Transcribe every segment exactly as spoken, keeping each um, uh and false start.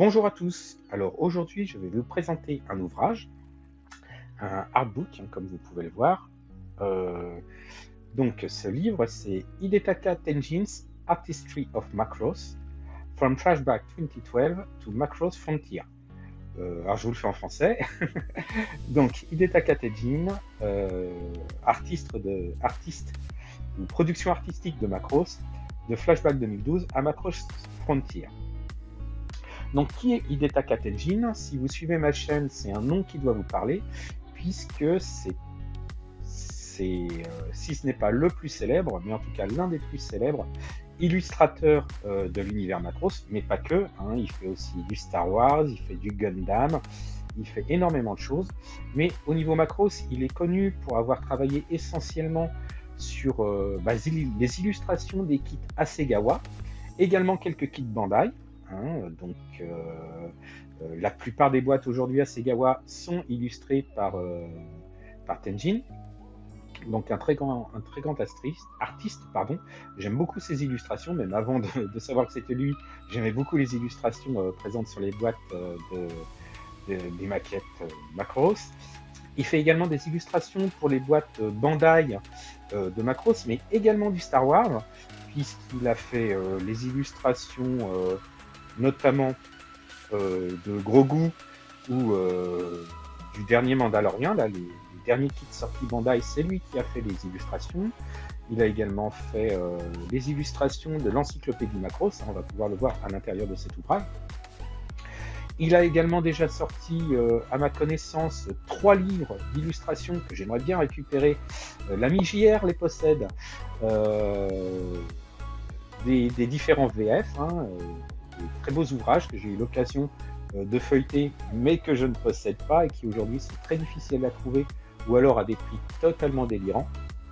Bonjour à tous. Alors aujourd'hui, je vais vous présenter un ouvrage, un artbook, hein, comme vous pouvez le voir. Euh, donc ce livre, c'est Hidetaka Tenjin's Artistry of Macros, From Flashback twenty twelve to Macros Frontier. Euh, alors je vous le fais en français. Donc Hidetaka Tenjin, euh, artiste de artiste ou production artistique de Macros, de Flashback deux mille douze à Macros Frontier. Donc, qui est Hidetaka Tenjin? Si vous suivez ma chaîne, c'est un nom qui doit vous parler, puisque c'est, c'est euh, si ce n'est pas le plus célèbre, mais en tout cas l'un des plus célèbres illustrateurs euh, de l'univers Macros, mais pas que. Hein, il fait aussi du Star Wars, il fait du Gundam, il fait énormément de choses. Mais au niveau Macros, il est connu pour avoir travaillé essentiellement sur euh, bah, les illustrations des kits Hasegawa, également quelques kits Bandai. Hein, donc, euh, euh, la plupart des boîtes aujourd'hui Hasegawa sont illustrées par, euh, par Tenjin. Donc, un très grand, un très grand artiste. artiste pardon. J'aime beaucoup ses illustrations, même avant de, de savoir que c'était lui, j'aimais beaucoup les illustrations euh, présentes sur les boîtes euh, de, de, des maquettes euh, Macros. Il fait également des illustrations pour les boîtes Bandai euh, de Macros, mais également du Star Wars, puisqu'il a fait euh, les illustrations euh, notamment euh, de Grogu ou euh, du dernier Mandalorian, là, les, les derniers kits sortis Bandai, c'est lui qui a fait les illustrations. Il a également fait euh, les illustrations de l'encyclopédie Macros, on va pouvoir le voir à l'intérieur de cet ouvrage. Il a également déjà sorti, euh, à ma connaissance, trois livres d'illustrations que j'aimerais bien récupérer. Euh, L'ami J R les possède, euh, des, des différents V F, hein, euh, des très beaux ouvrages que j'ai eu l'occasion euh, de feuilleter, mais que je ne possède pas et qui aujourd'hui sont très difficiles à trouver ou alors à des prix totalement délirants.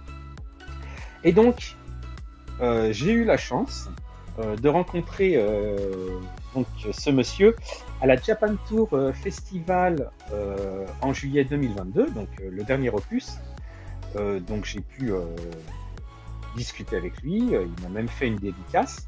Et donc, euh, j'ai eu la chance euh, de rencontrer euh, donc, ce monsieur à la Japan Tour euh, Festival euh, en juillet deux mille vingt-deux, donc euh, le dernier opus. Euh, donc j'ai pu euh, discuter avec lui, il m'a même fait une dédicace.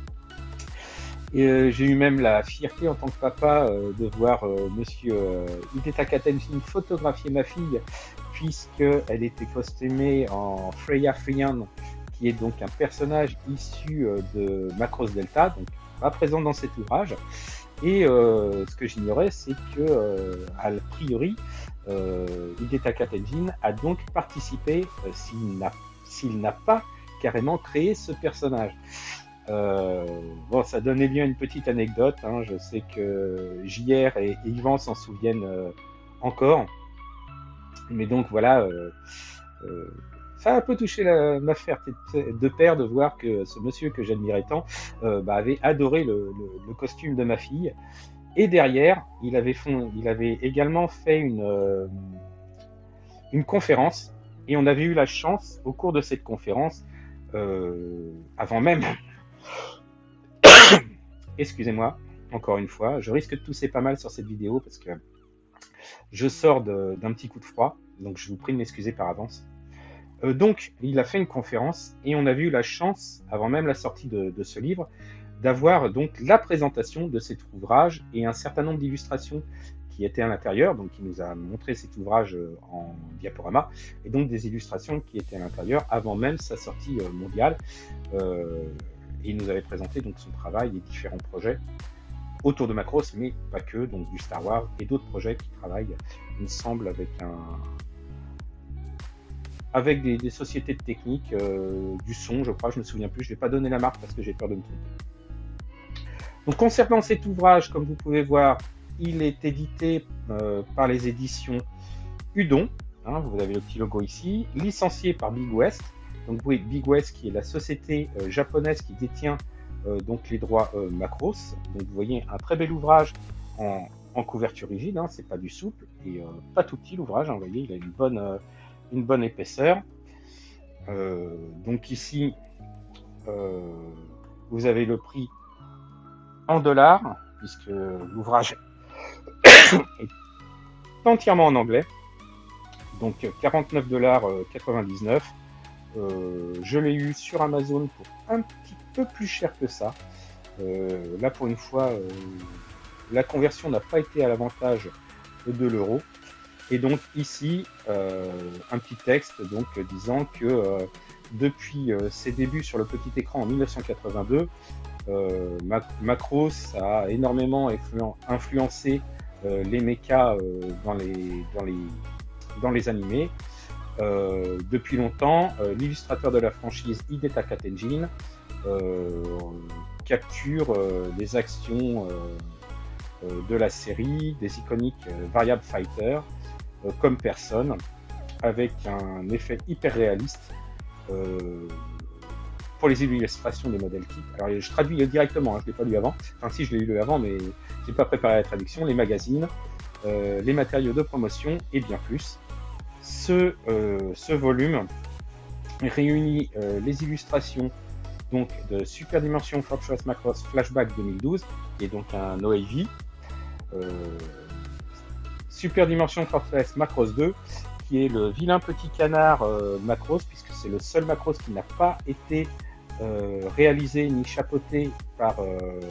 Et euh, j'ai eu même la fierté en tant que papa euh, de voir euh, monsieur euh, Hidetaka Tenjin photographier ma fille, puisqu'elle était costumée en Freya Frian, qui est donc un personnage issu euh, de Macros Delta, donc pas présent dans cet ouvrage. Et euh, ce que j'ignorais, c'est que, euh, a priori, euh, Hidetaka Tenjin a donc participé, euh, s'il n'a s'il n'a pas carrément créé ce personnage. Euh, bon, ça donnait bien une petite anecdote. Hein. Je sais que J R et, et Yvan s'en souviennent euh, encore. Mais donc voilà, euh, euh, ça a un peu touché la, ma fierté de père de voir que ce monsieur que j'admirais tant euh, bah, avait adoré le, le, le costume de ma fille. Et derrière, il avait, fond, il avait également fait une, euh, une conférence. Et on avait eu la chance, au cours de cette conférence, euh, avant même excusez-moi, encore une fois, je risque de tousser pas mal sur cette vidéo parce que je sors d'un petit coup de froid, donc je vous prie de m'excuser par avance. Euh, donc, il a fait une conférence et on a eu la chance, avant même la sortie de, de ce livre, d'avoir donc la présentation de cet ouvrage et un certain nombre d'illustrations qui étaient à l'intérieur. Donc, il nous a montré cet ouvrage en diaporama et donc des illustrations qui étaient à l'intérieur avant même sa sortie mondiale. Euh, Et il nous avait présenté donc son travail et différents projets autour de Macros, mais pas que, donc du Star Wars et d'autres projets qui travaillent, il me semble, avec un avec des, des sociétés de technique, euh, du son, je crois, je me souviens plus, je ne vais pas donner la marque parce que j'ai peur de me tromper. Donc concernant cet ouvrage, comme vous pouvez voir, il est édité euh, par les éditions Udon, hein, vous avez le petit logo ici, licencié par Big West. Donc Big West qui est la société euh, japonaise qui détient euh, donc les droits euh, Macros. Donc vous voyez un très bel ouvrage en, en couverture rigide, hein, c'est pas du souple et euh, pas tout petit l'ouvrage. Hein, vous voyez, il a une bonne euh, une bonne épaisseur. Euh, donc ici euh, vous avez le prix en dollars puisque l'ouvrage est entièrement en anglais. Donc quarante-neuf dollars quatre-vingt-dix-neuf. Euh, je l'ai eu sur Amazon pour un petit peu plus cher que ça. Euh, là, pour une fois, euh, la conversion n'a pas été à l'avantage de l'euro. Et donc ici, euh, un petit texte donc disant que euh, depuis euh, ses débuts sur le petit écran en mille neuf cent quatre-vingt-deux, euh, Macross a énormément influ influencé euh, les mechas euh, dans, les, dans, les, dans les animés. Euh, depuis longtemps, euh, l'illustrateur de la franchise Hidetaka Tenjin euh, capture euh, les actions euh, euh, de la série, des iconiques euh, Variable Fighter, euh, comme personne, avec un effet hyper réaliste euh, pour les illustrations des modèles kits. Alors je traduis directement, hein, je ne l'ai pas lu avant, enfin si je l'ai lu avant, mais je n'ai pas préparé la traduction, les magazines, euh, les matériaux de promotion et bien plus. Ce, euh, ce volume réunit euh, les illustrations donc, de Super Dimension Fortress Macross Flashback deux mille douze, qui est donc un O A V, euh, Super Dimension Fortress Macross deux, qui est le vilain petit canard euh, Macross, puisque c'est le seul Macross qui n'a pas été euh, réalisé ni chapeauté par euh,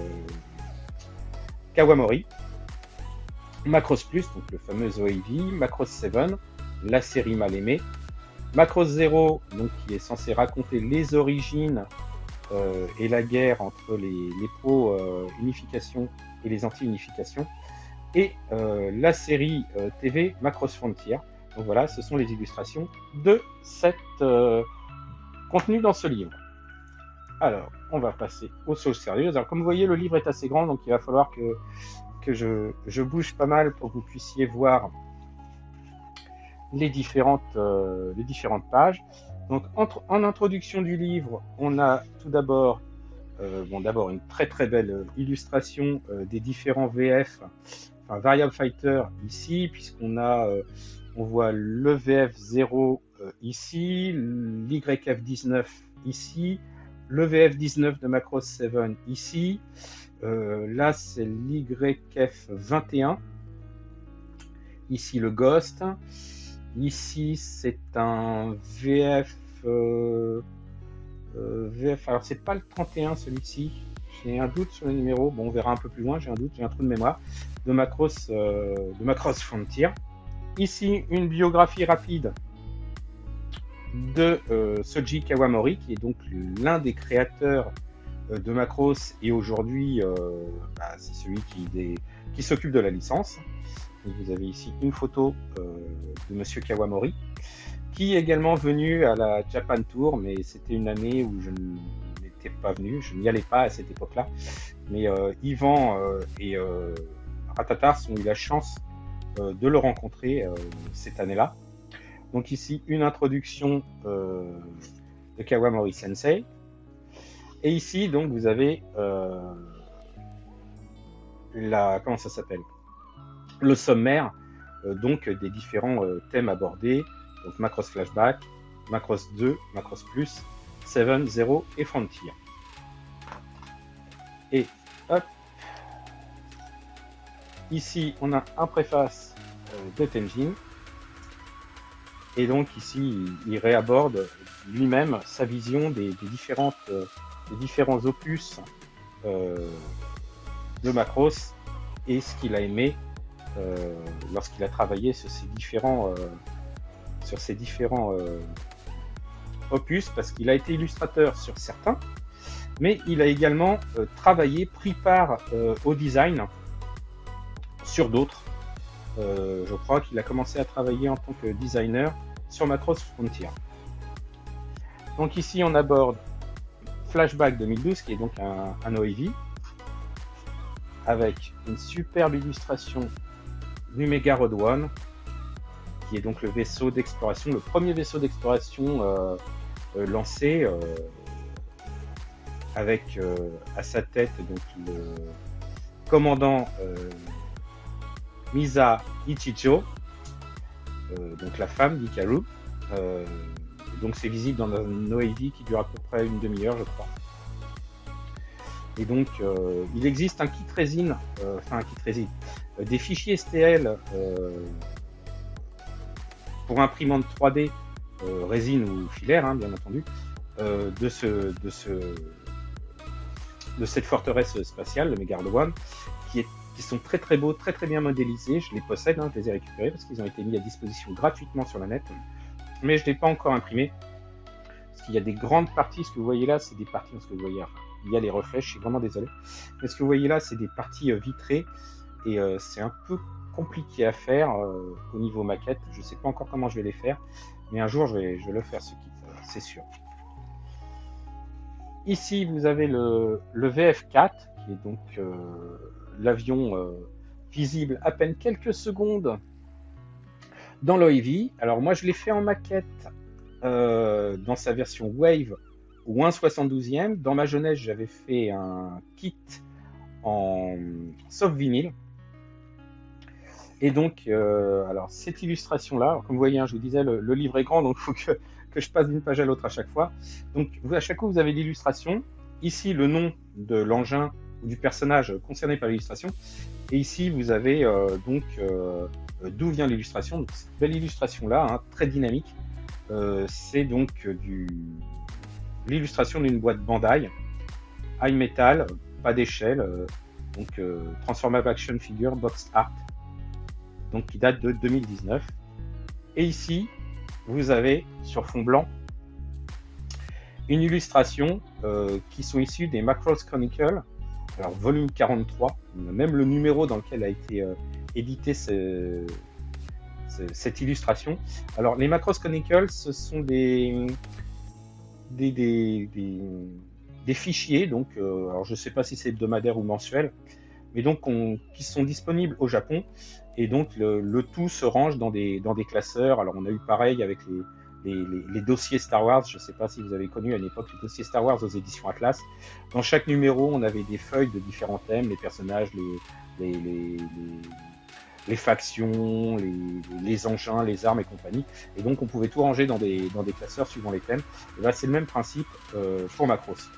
Kawamori. Macross Plus, donc le fameux O A V, Macross sept, la série mal aimée, Macross Zero, donc qui est censé raconter les origines euh, et la guerre entre les, les pro-unification euh, et les anti-unification, et euh, la série euh, T V Macross Frontier. Donc voilà, ce sont les illustrations de cet euh, contenu dans ce livre. Alors, on va passer aux choses sérieuses. Alors, comme vous voyez, le livre est assez grand, donc il va falloir que, que je, je bouge pas mal pour que vous puissiez voir les différentes, euh, les différentes pages. Donc, entre, en introduction du livre, on a tout d'abord euh, bon, d'abord une très très belle illustration euh, des différents V F, enfin Variable Fighter ici, puisqu'on a, euh, on voit le V F zéro euh, ici, l'Y F dix-neuf ici, le V F dix-neuf de Macross sept ici, euh, là c'est l'Y F vingt et un, ici le Ghost. Ici, c'est un V F, euh, euh, V F. Alors, c'est pas le trente et un celui-ci. J'ai un doute sur le numéro. Bon, on verra un peu plus loin. J'ai un doute, j'ai un trou de mémoire de Macross, euh, de Macross Frontier. Ici, une biographie rapide de euh, Soji Kawamori, qui est donc l'un des créateurs euh, de Macross et aujourd'hui, euh, bah, c'est celui qui, qui s'occupe de la licence. Vous avez ici une photo euh, de Monsieur Kawamori, qui est également venu à la Japan Tour, mais c'était une année où je n'étais pas venu, je n'y allais pas à cette époque-là. Mais euh, Yvan euh, et euh, Ratatars ont eu la chance euh, de le rencontrer euh, cette année-là. Donc ici, une introduction euh, de Kawamori Sensei. Et ici, donc, vous avez euh, la... comment ça s'appelle ? Le sommaire euh, donc des différents euh, thèmes abordés, donc Macross Flashback, Macross deux, Macross Plus, sept, zéro et Frontier. Et hop, ici on a un préface euh, de Tenjin, et donc ici il, il réaborde lui-même sa vision des, des, différentes, euh, des différents opus euh, de Macross et ce qu'il a aimé Euh, lorsqu'il a travaillé sur ces différents, euh, sur ces différents euh, opus, parce qu'il a été illustrateur sur certains, mais il a également euh, travaillé, pris part euh, au design sur d'autres. Euh, je crois qu'il a commencé à travailler en tant que designer sur Macross Frontier. Donc ici on aborde Flashback deux mille douze, qui est donc un, un O A V, avec une superbe illustration du Mega Road One, qui est donc le vaisseau d'exploration, le premier vaisseau d'exploration euh, euh, lancé euh, avec euh, à sa tête donc le commandant euh, Misa Ichijo, euh, donc la femme d'Hikaru. Euh, donc c'est visible dans un O A V qui dure à peu près une demi-heure, je crois. Et donc, euh, il existe un kit résine, euh, enfin un kit résine, euh, des fichiers S T L euh, pour imprimante trois D, euh, résine ou filaire, hein, bien entendu, euh, de, ce, de, ce, de cette forteresse spatiale, le Megardo One, qui est qui sont très très beaux, très très bien modélisés. Je les possède, hein, je les ai récupérés parce qu'ils ont été mis à disposition gratuitement sur la net, mais je ne l'ai pas encore imprimé. Parce qu'il y a des grandes parties, ce que vous voyez là, c'est des parties, ce que vous voyez, enfin, il y a les reflets, je suis vraiment désolé. Mais ce que vous voyez là, c'est des parties euh, vitrées, et euh, c'est un peu compliqué à faire euh, au niveau maquette. Je ne sais pas encore comment je vais les faire, mais un jour je vais, je vais le faire ce kit, euh, c'est sûr. Ici vous avez le, le V F quatre, qui est donc euh, l'avion euh, visible à peine quelques secondes dans l'O I V. Alors moi je l'ai fait en maquette euh, dans sa version Wave ou un soixante-douzième. Dans ma jeunesse j'avais fait un kit en soft vinyle. Et donc, euh, alors cette illustration-là, comme vous voyez, hein, je vous disais, le, le livre est grand, donc il faut que, que je passe d'une page à l'autre à chaque fois. Donc, vous, à chaque fois, vous avez l'illustration. Ici, le nom de l'engin ou du personnage concerné par l'illustration. Et ici, vous avez euh, donc euh, d'où vient l'illustration. Donc, cette belle illustration-là, hein, très dynamique, euh, c'est donc du l'illustration d'une boîte Bandai, high metal, pas d'échelle, euh, donc euh, Transformable Action Figure Box Art, donc qui date de deux mille dix-neuf. Et ici, vous avez sur fond blanc une illustration euh, qui sont issues des Macross Chronicle, alors volume quarante-trois, même le numéro dans lequel a été euh, édité ce, ce, cette illustration. Alors les Macross Chronicle, ce sont des des, des, des, des fichiers, donc euh, alors je ne sais pas si c'est hebdomadaire ou mensuel, mais donc on, qui sont disponibles au Japon. Et donc le, le tout se range dans des, dans des classeurs. Alors on a eu pareil avec les, les, les, les dossiers Star Wars. Je ne sais pas si vous avez connu à l'époque les dossiers Star Wars aux éditions Atlas. Dans chaque numéro, on avait des feuilles de différents thèmes, les personnages, les, les, les, les, les factions, les, les engins, les armes et compagnie. Et donc on pouvait tout ranger dans des, dans des classeurs suivant les thèmes. Et là c'est le même principe euh, pour Macross.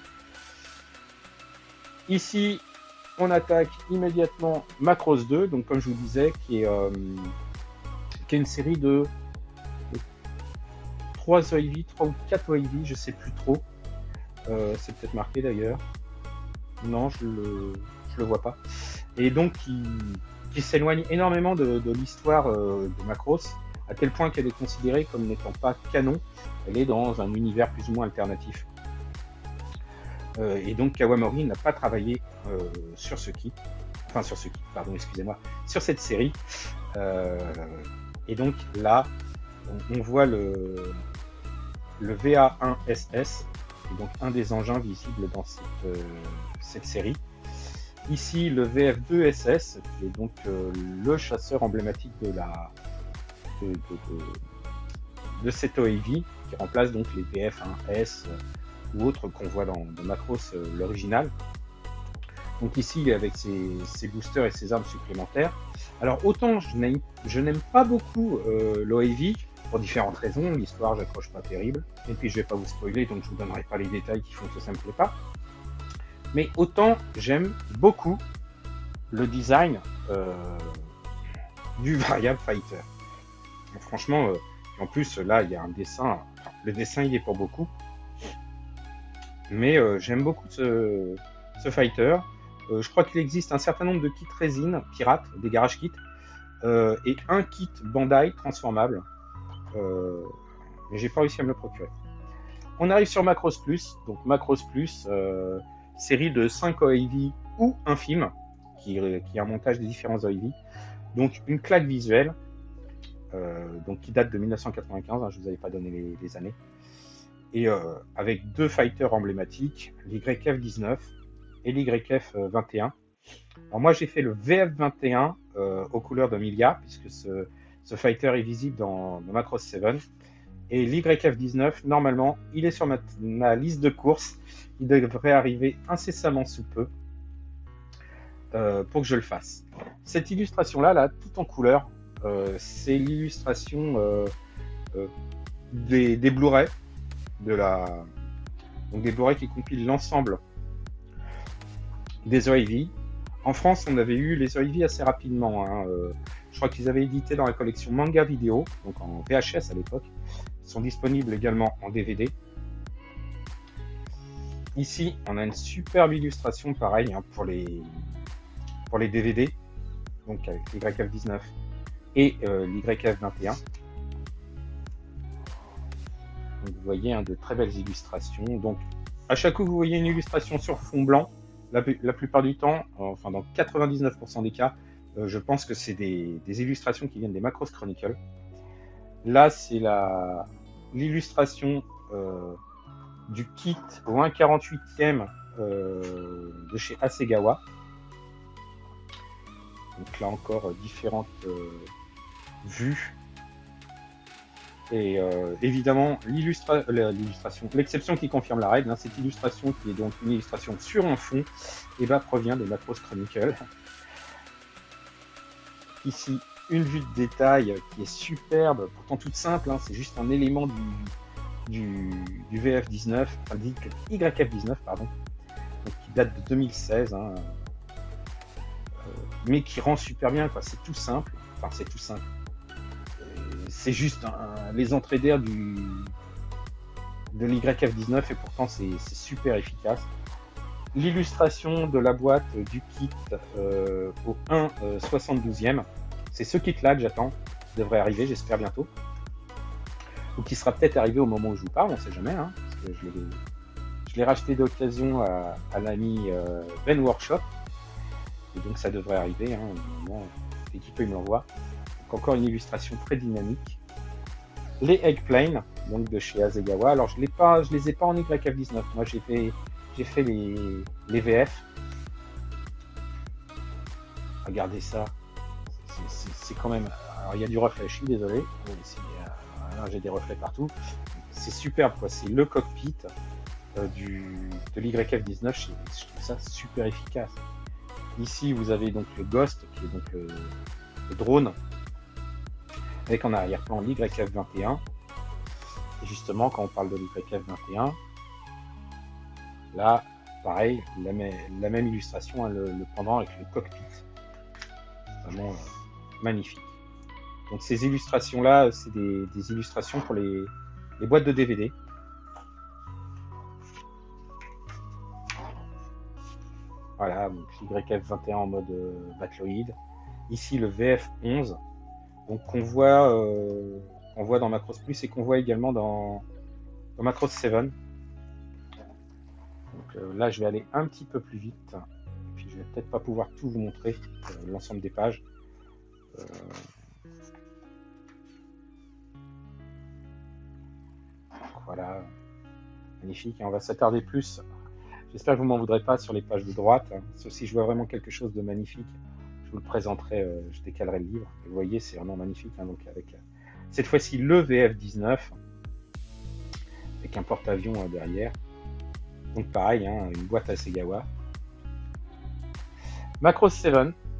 Ici, on attaque immédiatement Macross deux, donc comme je vous disais, qui est, euh, qui est une série de, de trois O I V, trois ou quatre O I V, je sais plus trop. Euh, c'est peut-être marqué d'ailleurs. Non, je le, je le vois pas. Et donc qui, qui s'éloigne énormément de, de l'histoire euh, de Macross, à tel point qu'elle est considérée comme n'étant pas canon. Elle est dans un univers plus ou moins alternatif. Euh, et donc Kawamori n'a pas travaillé euh, sur ce kit, enfin sur ce kit, pardon, excusez-moi, sur cette série. Euh, et donc là, on, on voit le, le V A un S S, qui est donc un des engins visibles dans cette, euh, cette série. Ici, le V F deux S S, qui est donc euh, le chasseur emblématique de la de, de, de, de cette O I V, qui remplace donc les V F un S ou autres qu'on voit dans, dans Macross euh, l'original. Donc ici, il est avec ses, ses boosters et ses armes supplémentaires. Alors autant je n'aime, je n'aime pas beaucoup euh, l'O I V, pour différentes raisons. L'histoire, j'accroche pas terrible. Et puis je vais pas vous spoiler, donc je vous donnerai pas les détails qui font que ça me plaît pas. Mais autant j'aime beaucoup le design euh, du Variable Fighter. Donc, franchement, euh, en plus là, il y a un dessin. Enfin, le dessin, il est pour beaucoup. Mais euh, j'aime beaucoup ce, ce fighter. Euh, je crois qu'il existe un certain nombre de kits résine pirates, des garage kits, euh, et un kit Bandai transformable. Euh, mais j'ai pas réussi à me le procurer. On arrive sur Macross Plus. Donc Macross Plus, euh, série de cinq O I V ou un film, qui, qui est un montage des différents O I V. Donc une claque visuelle, euh, donc qui date de mille neuf cent quatre-vingt-quinze, hein, je vous avais pas donné les, les années. Et euh, avec deux fighters emblématiques, l'Y F dix-neuf et l'Y F vingt et un. Alors moi j'ai fait le V F vingt et un euh, aux couleurs de Milia, puisque ce, ce fighter est visible dans, dans Macross sept. Et l'Y F dix-neuf, normalement, il est sur ma, ma liste de courses. Il devrait arriver incessamment sous peu euh, pour que je le fasse. Cette illustration-là, là, tout en couleur, euh, c'est l'illustration euh, euh, des, des Blu-ray. De la... Donc des Blu-ray qui compilent l'ensemble des O I V. En France, on avait eu les O I V assez rapidement. Hein. Euh, je crois qu'ils avaient édité dans la collection Manga Vidéo, donc en V H S à l'époque. Ils sont disponibles également en D V D. Ici, on a une superbe illustration, pareil, hein, pour les pour les D V D, donc avec l'Y F dix-neuf et euh, l'Y F vingt et un. Donc, vous voyez hein, de très belles illustrations. Donc à chaque fois que vous voyez une illustration sur fond blanc, la, la plupart du temps, enfin dans quatre-vingt-dix-neuf pour cent des cas, euh, je pense que c'est des, des illustrations qui viennent des Macross Chronicles. Là, c'est la l'illustration euh, du kit au un quarante-huitième euh, de chez Hasegawa. Donc là encore, euh, différentes euh, vues. Et euh, évidemment, l'illustra l'illustration, l'exception qui confirme la règle, hein, cette illustration qui est donc une illustration sur un fond, et ben, provient des Macross Chronicles. Ici, une vue de détail qui est superbe, pourtant toute simple, hein, c'est juste un élément du, du, du V F dix-neuf, enfin du Y F dix-neuf, pardon, donc, qui date de deux mille seize, hein, euh, mais qui rend super bien, quoi. C'est tout simple, enfin c'est tout simple. C'est juste un, les entrées d'air du de l'Y F dix-neuf et pourtant c'est super efficace. L'illustration de la boîte du kit euh, au un soixante-douzième, c'est ce kit là que j'attends, qui devrait arriver, j'espère bientôt, ou qui sera peut-être arrivé au moment où je vous parle, on sait jamais, hein, parce que je l'ai racheté d'occasion à, à l'ami euh, Ben Workshop, et donc ça devrait arriver, hein, au moment où l'équipe me l'envoie. Encore une illustration très dynamique. Les Eggplane, donc de chez Hasegawa. Alors je ne les ai pas en Y F dix-neuf. Moi j'ai fait, j'ai fait les, les V F. Regardez ça. C'est quand même. Alors il y a du reflet. Je suis désolé. Euh, j'ai des reflets partout. C'est superbe quoi. C'est le cockpit euh, du de l'Y F dix-neuf. Je, je trouve ça super efficace. Ici vous avez donc le Ghost qui est donc euh, le drone, avec en arrière-plan l'Y F vingt et un. Et justement, quand on parle de l'Y F vingt et un, là, pareil, la, la même illustration, hein, le, le pendant avec le cockpit. Vraiment euh, magnifique. Donc ces illustrations-là, c'est des, des illustrations pour les, les boîtes de D V D. Voilà, donc l'Y F vingt et un en mode euh, Battloid. Ici, le V F onze. Donc qu'on voit, euh, qu'on voit dans Macross Plus et qu'on voit également dans, dans Macross sept. Donc euh, là je vais aller un petit peu plus vite, et puis je vais peut-être pas pouvoir tout vous montrer, euh, l'ensemble des pages. Euh... Voilà, magnifique, et on va s'attarder plus, j'espère que vous m'en voudrez pas, sur les pages de droite, hein. Sauf si je vois vraiment quelque chose de magnifique, je vous le présenterai, euh, je décalerai le livre. Et vous voyez, c'est vraiment magnifique, hein, donc avec euh, cette fois-ci le V F dix-neuf avec un porte-avions euh, derrière. Donc pareil, hein, une boîte Hasegawa. Macross sept,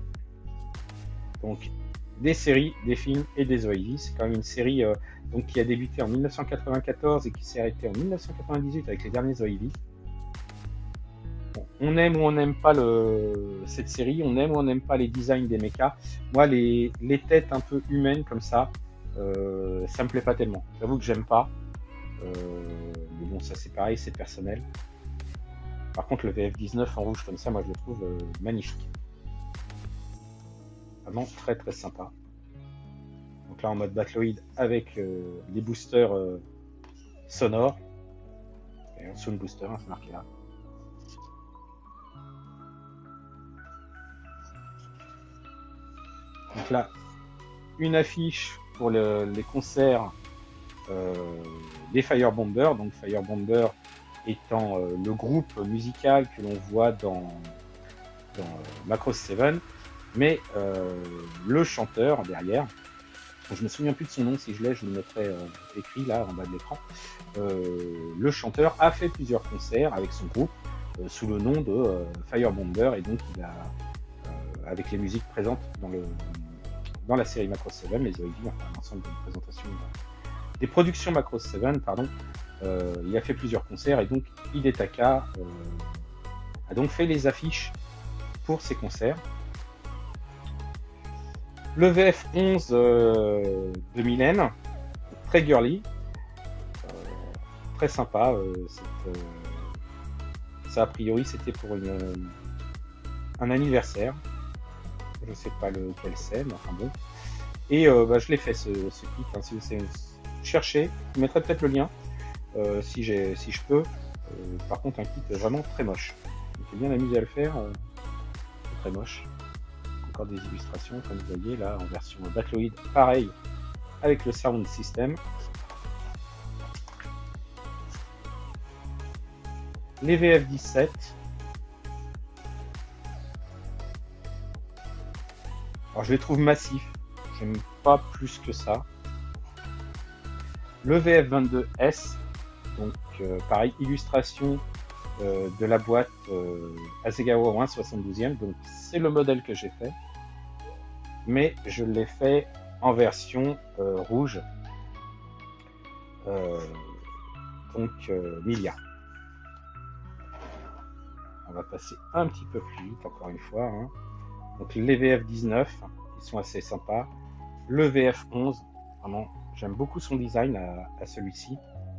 donc des séries, des films et des O I V. C'est quand même une série euh, donc, qui a débuté en mille neuf cent quatre-vingt-quatorze et qui s'est arrêtée en mille neuf cent quatre-vingt-dix-huit avec les derniers O I V. Bon, on aime ou on n'aime pas le, cette série, on aime ou on n'aime pas les designs des mechas. Moi, les, les têtes un peu humaines comme ça, euh, ça me plaît pas tellement. J'avoue que j'aime pas. Euh, mais bon, ça c'est pareil, c'est personnel. Par contre, le V F dix-neuf en rouge comme ça, moi je le trouve euh, magnifique. Vraiment très très sympa. Donc là en mode Battloid avec euh, les boosters euh, sonores. Et un sound booster, hein, c'est marqué là. Donc là, une affiche pour le, les concerts euh, des Firebombers. Donc Firebomber étant euh, le groupe musical que l'on voit dans, dans euh, Macross sept, mais euh, le chanteur derrière, je me souviens plus de son nom, si je l'ai, je le mettrai euh, écrit là en bas de l'écran. Euh, le chanteur a fait plusieurs concerts avec son groupe euh, sous le nom de euh, Firebomber, et donc il a, euh, avec les musiques présentes dans le dans la série Macross sept, les O I V, enfin l'ensemble des présentations, des productions Macross sept, pardon, euh, il a fait plusieurs concerts, et donc Hidetaka euh, a donc fait les affiches pour ces concerts. Le V F onze euh, de Mylène, très girly, euh, très sympa. Euh, euh, ça a priori c'était pour une, un anniversaire. je sais pas lequel c'est, mais enfin bon. Et euh, bah, je l'ai fait ce, ce kit, hein. Si vous cherchez, je mettrai peut-être le lien euh, si, j'ai, si je peux. Euh, par contre, un kit vraiment très moche. J'étais bien amusé à le faire, euh, c'est très moche. Encore des illustrations, comme vous voyez là, en version Battloid, pareil, avec le sound system. Les V F dix-sept. Alors je les trouve massifs, j'aime pas plus que ça. Le V F vingt-deux S, donc euh, pareil, illustration euh, de la boîte euh, Hasegawa au un soixante-douzième, donc c'est le modèle que j'ai fait, mais je l'ai fait en version euh, rouge, euh, donc euh, Milia. On va passer un petit peu plus vite encore une fois, hein. Donc les V F dix-neuf, ils sont assez sympas. Le V F onze, vraiment, j'aime beaucoup son design à, à celui-ci.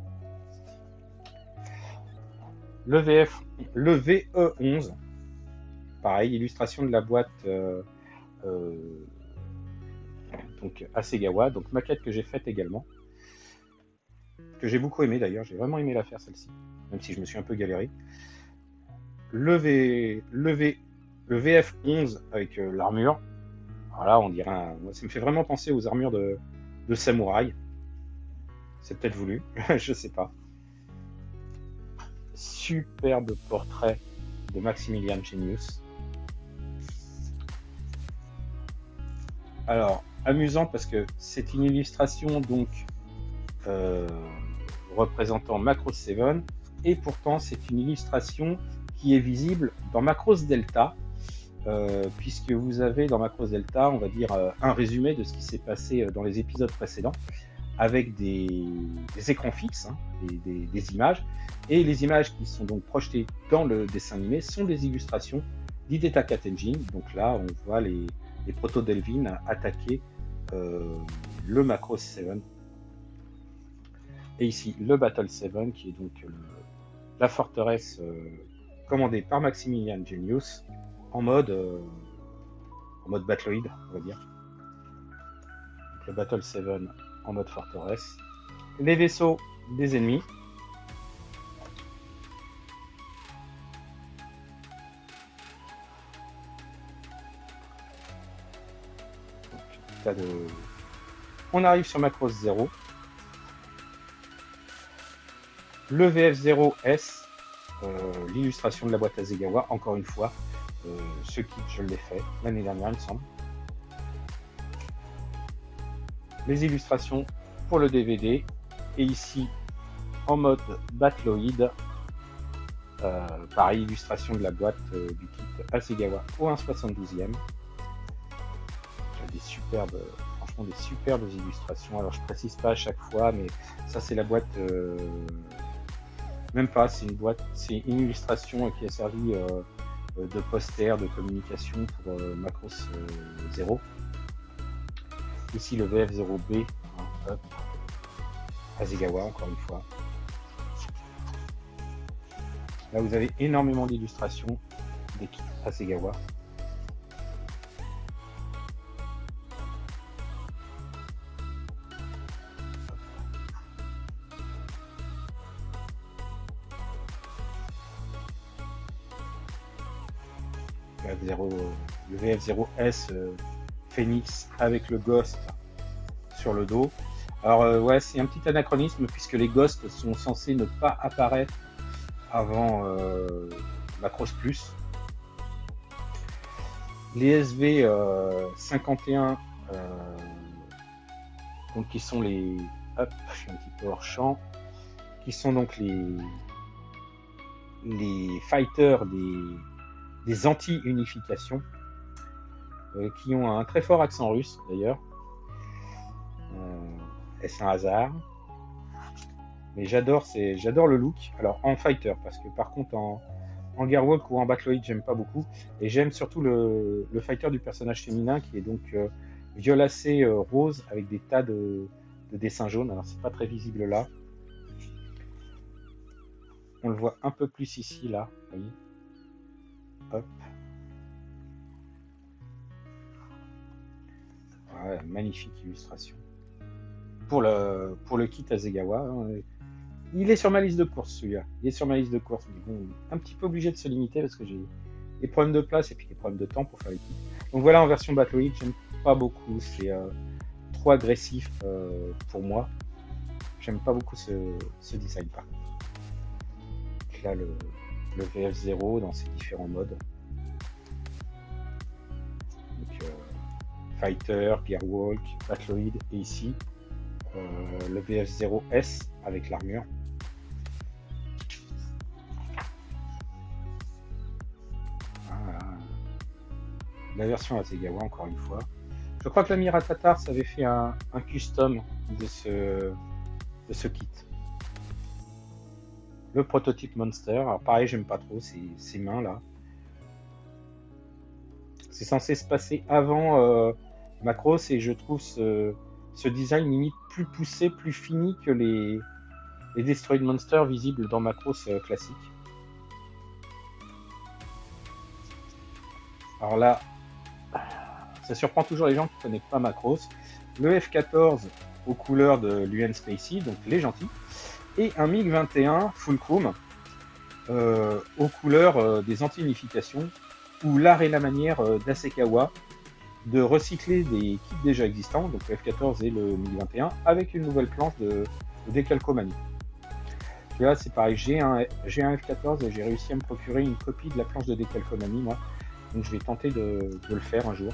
Le V F, le V E onze, pareil, illustration de la boîte euh, euh, donc Hasegawa, donc maquette que j'ai faite également, que j'ai beaucoup aimé d'ailleurs, j'ai vraiment aimé la faire celle-ci, même si je me suis un peu galéré. Le, v, le, v, le V F onze avec euh, l'armure, voilà, on dirait un, ça me fait vraiment penser aux armures de, de samouraï. C'est peut-être voulu, je sais pas. Superbe portrait de Maximilian Genius. Alors, amusant parce que c'est une illustration donc euh, représentant Macross sept, et pourtant c'est une illustration qui est visible dans Macross Delta, euh, puisque vous avez dans Macross Delta, on va dire, euh, un résumé de ce qui s'est passé dans les épisodes précédents, avec des, des écrans fixes, hein, des, des, des images, et les images qui sont donc projetées dans le dessin animé sont des illustrations d'Hidetaka Tenjin. Donc là, on voit les, les proto-Delvin attaquer euh, le Macross sept. Et ici, le Battle sept, qui est donc le, la forteresse euh, commandée par Maximilian Genius en mode, euh, en mode Battloid, on va dire. Donc le Battle sept en mode forteresse. Les vaisseaux des ennemis. De... On arrive sur Macross zéro. Le V F zéro S, euh, l'illustration de la boîte Hasegawa, encore une fois, euh, ce kit je l'ai fait l'année dernière, il me semble. Les illustrations pour le D V D, et ici en mode Battloid, euh, pareil, illustration de la boîte euh, du kit Hasegawa au un soixante-douzième. Des superbes, franchement des superbes illustrations. Alors je précise pas à chaque fois, mais ça c'est la boîte, euh, même pas, c'est une boîte, c'est une illustration qui a servi euh, de poster de communication pour euh, Macross euh, zéro. Ici le V F zéro B, hein, hop, Hasegawa encore une fois. Là vous avez énormément d'illustrations des kits Hasegawa. Le V F zéro S euh, Phoenix avec le Ghost sur le dos. Alors euh, ouais, c'est un petit anachronisme puisque les Ghosts sont censés ne pas apparaître avant euh, Macross Plus. Les S V euh, cinquante et un, euh, donc qui sont les, hop, je suis un petit peu hors champ, qui sont donc les les fighters des des anti-unifications, euh, qui ont un très fort accent russe d'ailleurs. Euh, Est-ce un hasard? Mais j'adore j'adore le look. Alors en fighter, parce que par contre en, en Gearwalk ou en Battloid, j'aime pas beaucoup. Et j'aime surtout le, le fighter du personnage féminin qui est donc euh, violacé euh, rose avec des tas de, de dessins jaunes. Alors c'est pas très visible là. On le voit un peu plus ici, là. Vous voyez. Hop. Ouais, magnifique illustration. Pour le, pour le kit Asegawa, hein, il est sur ma liste de courses celui-là. Il est sur ma liste de courses, mais bon, un petit peu obligé de se limiter parce que j'ai des problèmes de place et puis des problèmes de temps pour faire les kits. Donc voilà, en version Battloid, j'aime pas beaucoup, c'est euh, trop agressif euh, pour moi. J'aime pas beaucoup ce, ce design par contre. Donc là, le, le V F zéro dans ses différents modes. Donc, euh, Fighter, Gearwalk, Battloid et ici euh, le V F zéro S avec l'armure. Voilà. La version Asegawa encore une fois. Je crois que la Mira Tatar avait fait un, un custom de ce, de ce kit. Le prototype Monster. Alors pareil, j'aime pas trop ces, ces mains là. C'est censé se passer avant euh, Macross et je trouve ce, ce design limite plus poussé, plus fini que les, les Destroyed Monsters visibles dans Macross euh, classique. Alors là, ça surprend toujours les gens qui ne connaissent pas Macross. Le F quatorze aux couleurs de l'U N Spacey, donc les gentils, et un MiG vingt et un Full Chrome euh, aux couleurs euh, des anti-unifications, où l'art et la manière euh, d'Asekawa de recycler des kits déjà existants, donc le F quatorze et le MiG vingt et un, avec une nouvelle planche de, de décalcomanie. Et là c'est pareil, j'ai un, j'ai un F quatorze et j'ai réussi à me procurer une copie de la planche de décalcomanie, moi, donc je vais tenter de, de le faire un jour.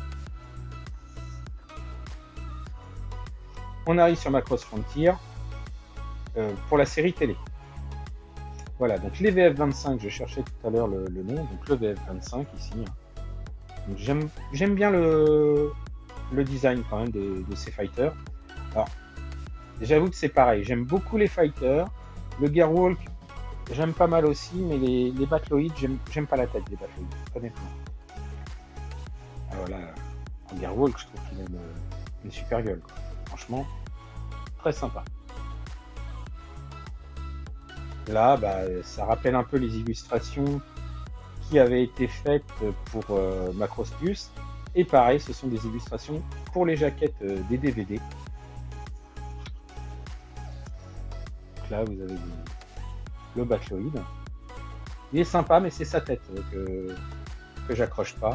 On arrive sur Macross Frontier euh, pour la série télé. Voilà, donc les V F vingt-cinq, je cherchais tout à l'heure le, le nom, donc le V F vingt-cinq ici. J'aime j'aime bien le, le design quand même de, de ces fighters. Alors, j'avoue que c'est pareil, j'aime beaucoup les fighters. Le Gearwalk, j'aime pas mal aussi, mais les, les Battloid, j'aime pas la tête des Battloid, honnêtement. Alors là, en Gearwalk, je trouve qu'il a une, une super gueule, quoi. Franchement, très sympa. Là, bah, ça rappelle un peu les illustrations qui avaient été faites pour euh, Macross Plus. Et pareil, ce sont des illustrations pour les jaquettes euh, des D V D. Donc là, vous avez le Battloid. Il est sympa, mais c'est sa tête que, que j'accroche pas.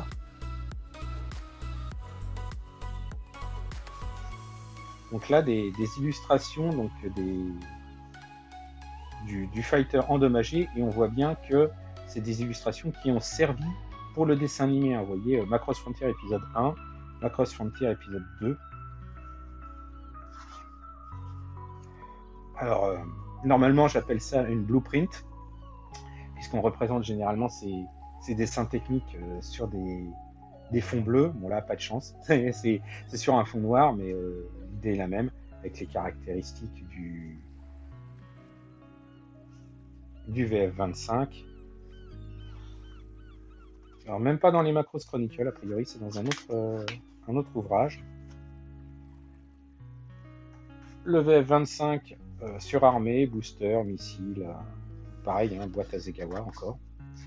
Donc là, des, des illustrations donc des, du, du fighter endommagé, et on voit bien que c'est des illustrations qui ont servi pour le dessin animé. Hein. Vous voyez, Macross Frontier épisode un, Macross Frontier épisode deux. Alors, euh, normalement, j'appelle ça une blueprint, puisqu'on représente généralement ces, ces dessins techniques euh, sur des, des fonds bleus. Bon là, pas de chance, c'est sur un fond noir, mais euh, l'idée est la même, avec les caractéristiques du, du V F vingt-cinq. Alors même pas dans les Macross Chronicles, a priori c'est dans un autre, euh, un autre ouvrage. Le V F vingt-cinq euh, surarmé, booster, missile, euh, pareil, hein, boîte Asegawa encore.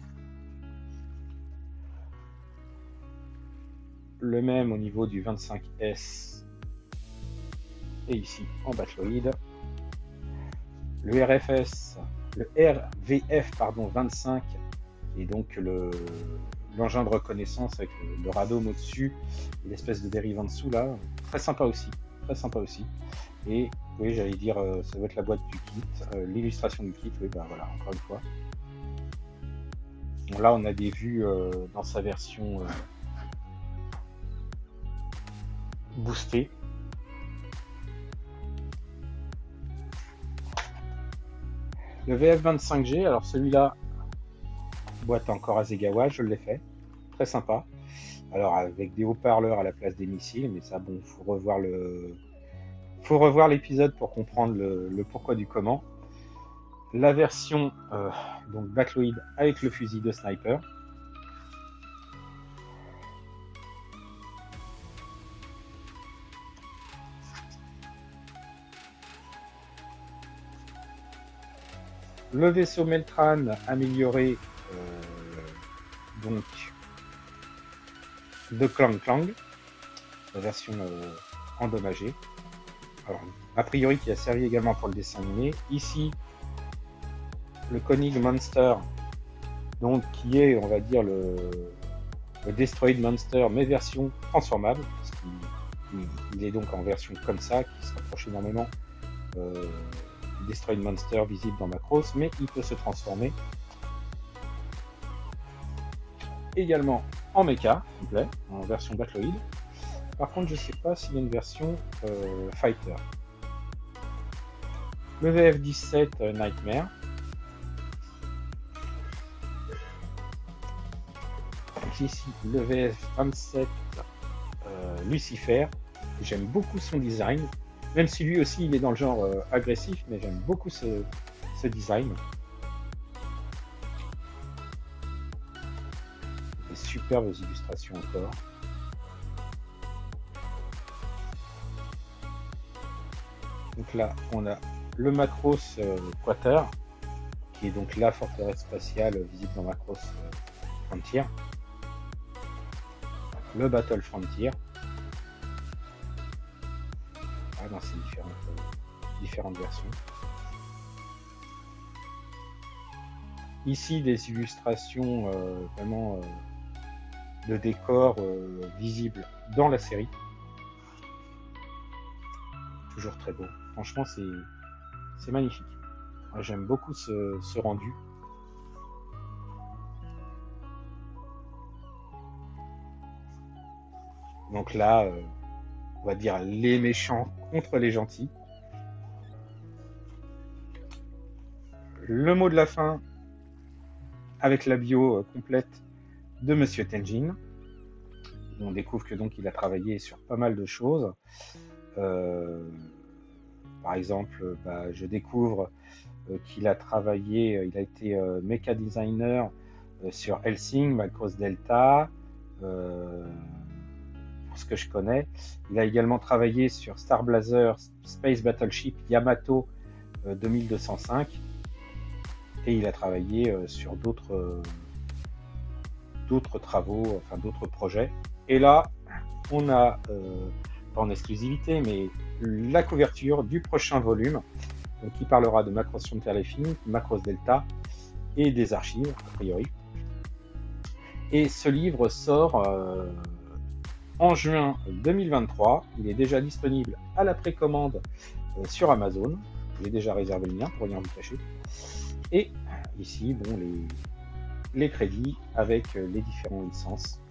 Le même au niveau du vingt-cinq S et ici en Battloid. Le R F S, le R V F pardon vingt-cinq et donc le l'engin de reconnaissance avec le, le radome au-dessus et l'espèce de dérive en dessous là, très sympa aussi, très sympa aussi. Et oui, j'allais dire, euh, ça doit être la boîte du kit, euh, l'illustration du kit, oui, ben voilà, encore une fois. Bon, là, on a des vues euh, dans sa version euh, boostée. Le V F vingt-cinq G, alors celui-là, boîte encore Asegawa, je l'ai fait, très sympa. Alors avec des haut-parleurs à la place des missiles, mais ça, bon, faut revoir le, faut revoir l'épisode pour comprendre le, le pourquoi du comment. La version euh, donc Battloid avec le fusil de sniper. Le vaisseau Meltran amélioré euh, donc de Clang Clang, la version euh, endommagé. Alors, a priori qui a servi également pour le dessin animé. Ici, le Koenig Monster, donc qui est, on va dire, le, le Destroid Monster, mais version transformable, parce qu'il il est donc en version comme ça, qui se rapproche énormément euh, du Destroid Monster visible dans Macross, mais il peut se transformer également en mecha complet, en version Battloid. Par contre, je ne sais pas s'il y a une version euh, Fighter. Le V F dix-sept euh, Nightmare. Ici, le V F vingt-sept euh, Lucifer. J'aime beaucoup son design, même si lui aussi il est dans le genre euh, agressif, mais j'aime beaucoup ce, ce design. Des superbes illustrations encore. Donc là, on a le Macross euh, Quater, qui est donc la forteresse spatiale euh, visible dans Macross euh, Frontier. Le Battle Frontier. Ah, dans ces différentes, euh, différentes versions. Ici, des illustrations euh, vraiment euh, de décors euh, visibles dans la série. Toujours très beau. Franchement, c'est magnifique. J'aime beaucoup ce, ce rendu. Donc là, euh, on va dire les méchants contre les gentils. Le mot de la fin avec la bio euh, complète de Monsieur Tenjin. On découvre que donc il a travaillé sur pas mal de choses. Euh, par exemple, bah, je découvre euh, qu'il a travaillé, euh, il a été euh, mecha designer euh, sur Hellsing, Macross Delta, euh, pour ce que je connais. Il a également travaillé sur Star Blazer Space Battleship Yamato euh, deux mille deux cent cinq, et il a travaillé euh, sur d'autres euh, d'autres travaux, enfin d'autres projets. Et là, on a euh, pas en exclusivité, mais la couverture du prochain volume euh, qui parlera de Macross Frontier Living, Macross Delta et des archives, a priori. Et ce livre sort euh, en juin deux mille vingt-trois. Il est déjà disponible à la précommande euh, sur Amazon. J'ai déjà réservé le mien pour rien vous cacher. Et ici, bon, les, les crédits avec euh, les différentes licences.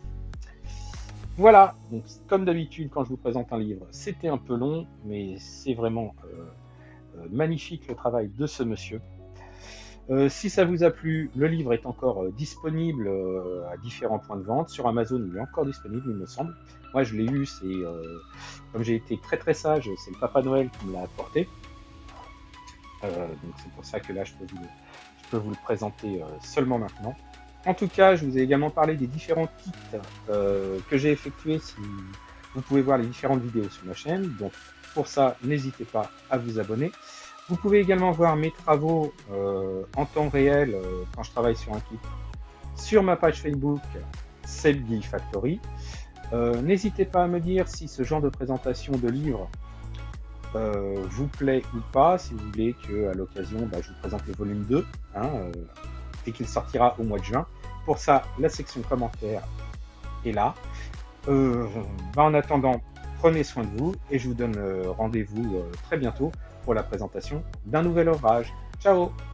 Voilà, donc comme d'habitude, quand je vous présente un livre, c'était un peu long, mais c'est vraiment euh, euh, magnifique le travail de ce monsieur. Euh, si ça vous a plu, le livre est encore euh, disponible euh, à différents points de vente. Sur Amazon, il est encore disponible, il me semble. Moi, je l'ai eu, c'est euh, comme j'ai été très très sage, c'est le Papa Noël qui me l'a apporté. Euh, donc c'est pour ça que là, je peux vous le, je peux vous le présenter euh, seulement maintenant. En tout cas, je vous ai également parlé des différents kits euh, que j'ai effectués. Si vous pouvez voir les différentes vidéos sur ma chaîne. Donc pour ça, n'hésitez pas à vous abonner. Vous pouvez également voir mes travaux euh, en temps réel euh, quand je travaille sur un kit sur ma page Facebook Sebguy Factory. Euh, n'hésitez pas à me dire si ce genre de présentation de livres euh, vous plaît ou pas, si vous voulez qu'à l'occasion bah, je vous présente le volume deux, hein, euh, et qu'il sortira au mois de juin. Pour ça, la section commentaires est là. Euh, bah, en attendant, prenez soin de vous et je vous donne euh, rendez-vous euh, très bientôt pour la présentation d'un nouvel ouvrage. Ciao!